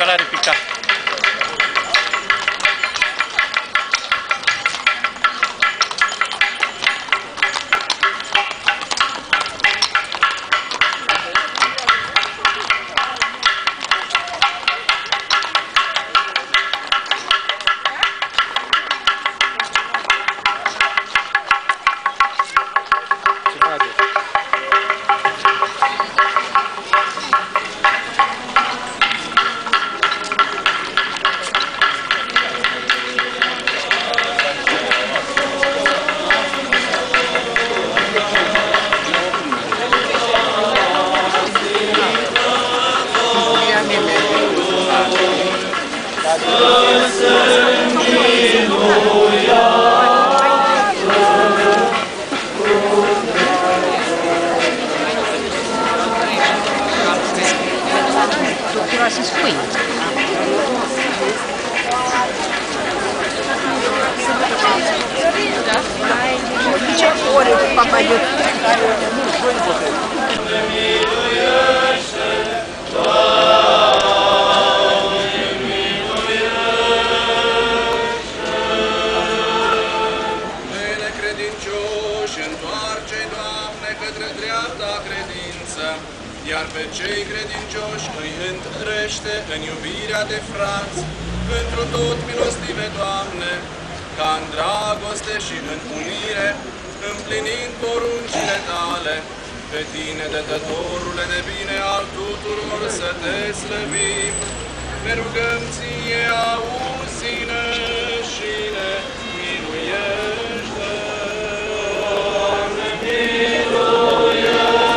călare picat. Iar pe cei credincioși îi întărește în iubirea de frați, pentru tot milostive, Doamne, ca în dragoste și în unire, împlinind poruncile Tale, pe Tine, Dătătorule de bine al tuturor, să Te slăvim. Ne rugăm Ție, auzi-ne și ne miluiește. Doamne, miluiește!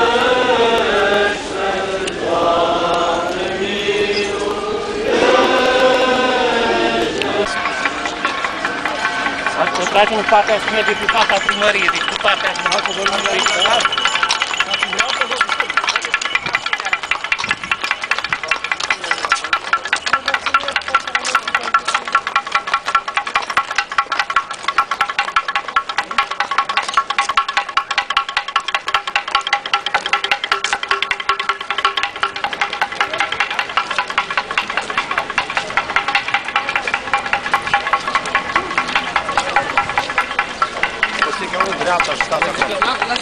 Tragem în partea și merge pe fața primăriei, deci pe partea și merge pe primărie. Dreapta și stați acolo.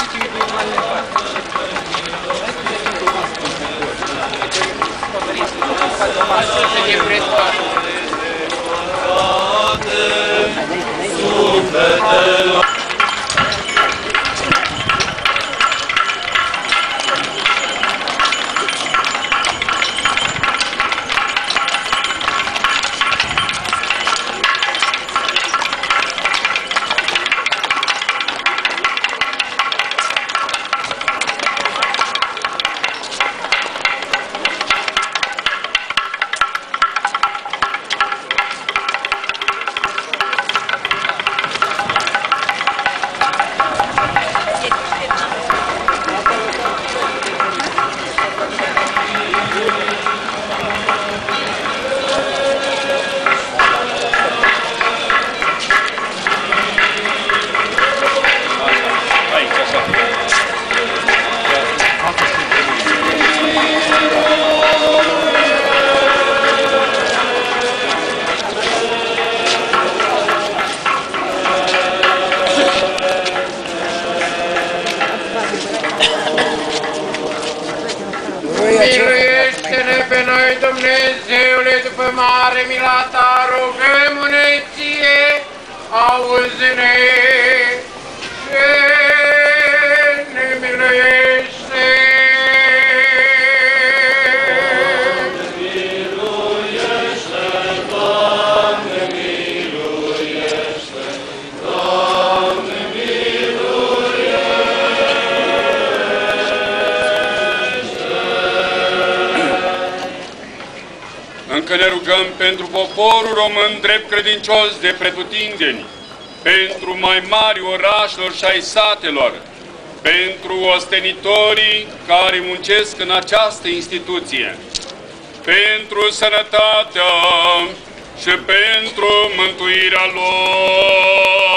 Miluiește-ne pe noi, Dumnezeule, după mare mila Ta, rugăm-ne Ție, auzi-ne și ne miluiește. Miluiește, Doamne, miluiește, Doamne, Încă ne rugăm pentru poporul român drept credincios de pretutindeni, pentru mai mari orașelor și ai satelor, pentru ostenitorii care muncesc în această instituție, pentru sănătatea și pentru mântuirea lor.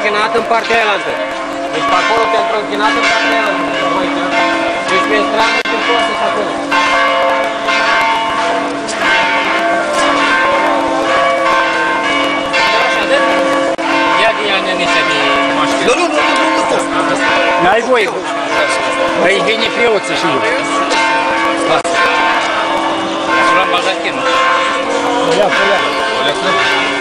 închinat în partea aia altă. Deci pe acolo pentru închinat în partea aia altă. Deci pe stradă și poți să acolo. Ia de ea nenișa de mașină. Nu pot. N-ai voie. Păi vine preoță și nu. Lasă. Și l-am bazat chinul. Ia,